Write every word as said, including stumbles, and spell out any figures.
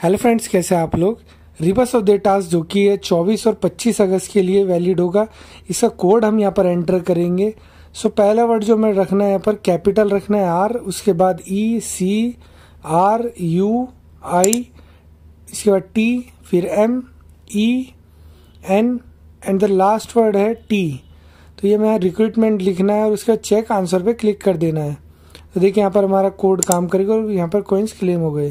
Hello friends, कैसे आप लोग। रिवर्स ऑफ द टास्क जो कि है चौबीस और पच्चीस अगस्त के लिए वैलिड होगा। इसका कोड हम यहाँ पर एंटर करेंगे। सो पहला वर्ड जो हमें रखना है यहाँ पर कैपिटल रखना है आर, उसके बाद ई सी आर यू आई, इसके बाद टी, फिर M E N and the last word है टी। तो ये हमें रिक्रूटमेंट लिखना है और उसका चेक आंसर पे क्लिक कर देना है। तो देखिए यहाँ पर हमारा कोड काम करेगा और यहाँ पर कॉइन्स क्लेम हो गए।